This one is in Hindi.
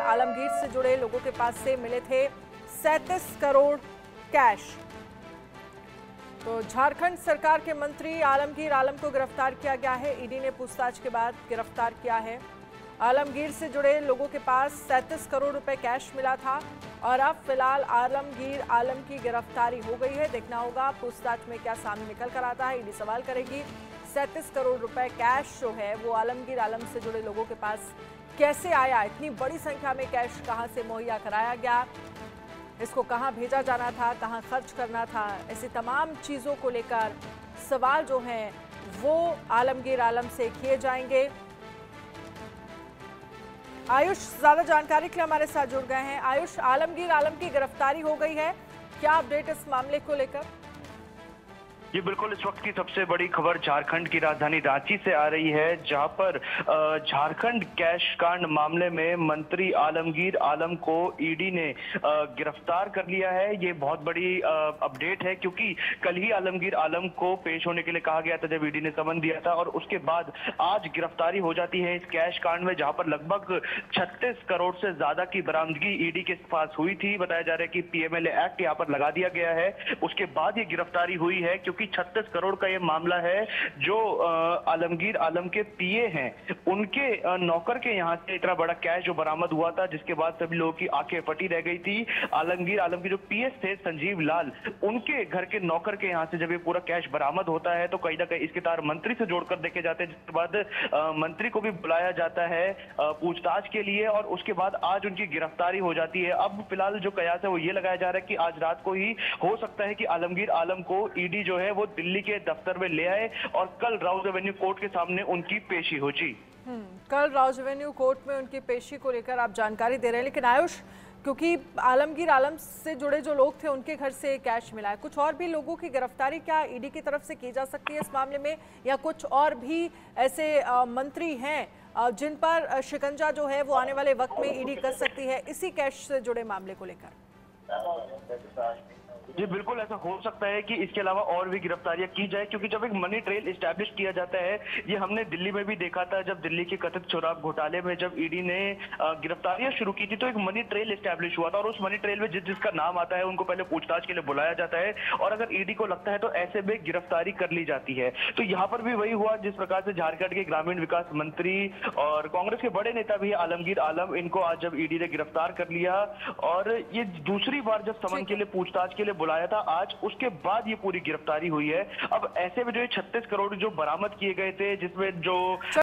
आलमगीर से जुड़े लोगों के पास से मिले थे 37 करोड़ कैश। तो झारखंड सरकार के मंत्री आलमगीर आलम को गिरफ्तार किया गया है। ईडी ने पूछताछ के बाद गिरफ्तार किया है। आलमगीर से जुड़े लोगों के पास 37 करोड़ रुपए कैश मिला था और अब फिलहाल आलमगीर आलम की गिरफ्तारी हो गई है। देखना होगा पूछताछ में क्या सामने निकल कर आता है। ईडी सवाल करेगी 37 करोड़ रुपए कैश जो है वो आलमगीर आलम से जुड़े लोगों के पास कैसे आया, इतनी बड़ी संख्या में कैश कहां से मुहैया कराया गया, इसको कहां भेजा जाना था, कहां खर्च करना था, ऐसी तमाम चीज़ों को लेकर सवाल जो हैं वो आलमगीर आलम से किए जाएंगे। आयुष ज्यादा जानकारी के लिए हमारे साथ जुड़ गए हैं। आयुष, आलमगीर आलम की गिरफ्तारी हो गई है, क्या अपडेट इस मामले को लेकर? जी बिल्कुल, इस वक्त की सबसे बड़ी खबर झारखंड की राजधानी रांची से आ रही है, जहां पर झारखंड कैश कांड मामले में मंत्री आलमगीर आलम को ईडी ने गिरफ्तार कर लिया है। ये बहुत बड़ी अपडेट है, क्योंकि कल ही आलमगीर आलम को पेश होने के लिए कहा गया था जब ईडी ने समन दिया था, और उसके बाद आज गिरफ्तारी हो जाती है इस कैश कांड में, जहां पर लगभग 36 करोड़ से ज्यादा की बरामदगी ईडी के पास हुई थी। बताया जा रहा है कि पीएमएलए एक्ट यहाँ पर लगा दिया गया है, उसके बाद ये गिरफ्तारी हुई है, क्योंकि 36 करोड़ का ये मामला है जो आलमगीर आलम के पीए हैं उनके नौकर के यहाँ से इतना बड़ा कैश जो बरामद हुआ था, जिसके बाद सभी लोगों की आंखें फटी रह गई थी। आलमगीर आलम के जो पीए थे संजीव लाल, उनके घर के नौकर के यहाँ से जब ये पूरा कैश बरामद होता है तो कहीं ना कहीं इसके तार मंत्री से जोड़कर देखे जाते हैं, जिसके बाद मंत्री को भी बुलाया जाता है पूछताछ के लिए, और उसके बाद आज उनकी गिरफ्तारी हो जाती है। अब फिलहाल जो कयास है वो ये लगाया जा रहा है कि आज रात को ही हो सकता है कि आलमगीर आलम को ईडी जो है वो दिल्ली के दफ्तर में ले आए और कल राउज एवेन्यू कोर्ट के सामने उनकी पेशी हो। जी कल राउज एवेन्यू कोर्ट में उनकी पेशी को लेकर आप जानकारी दे रहे हैं, लेकिन आयुष, क्योंकि आलमगीर आलम से जुड़े जो लोग थे उनके घर से कैश मिला है, कुछ और भी लोगों की गिरफ्तारी क्या ईडी की तरफ से की जा सकती है इस मामले में, या कुछ और भी ऐसे मंत्री हैं जिन पर शिकंजा जो है वो आने वाले वक्त में ईडी कर सकती है इसी कैश से जुड़े मामले को लेकर? जी बिल्कुल, ऐसा हो सकता है कि इसके अलावा और भी गिरफ्तारियां की जाए, क्योंकि जब एक मनी ट्रेल एस्टैब्लिश किया जाता है, ये हमने दिल्ली में भी देखा था, जब दिल्ली के कथित शराब घोटाले में जब ईडी ने गिरफ्तारियां शुरू की थी तो एक मनी ट्रेल एस्टैब्लिश हुआ था, और उस मनी ट्रेल में जिसका नाम आता है उनको पहले पूछताछ के लिए बुलाया जाता है, और अगर ईडी को लगता है तो ऐसे में गिरफ्तारी कर ली जाती है। तो यहाँ पर भी वही हुआ, जिस प्रकार से झारखंड के ग्रामीण विकास मंत्री और कांग्रेस के बड़े नेता भी आलमगीर आलम, इनको आज जब ईडी ने गिरफ्तार कर लिया और ये दूसरी बार जब समन के लिए पूछताछ के लिए बुलाया था आज, उसके बाद ये पूरी गिरफ्तारी हुई है। अब ऐसे में जो 36 करोड़ जो बरामद किए गए थे, जिसमें जो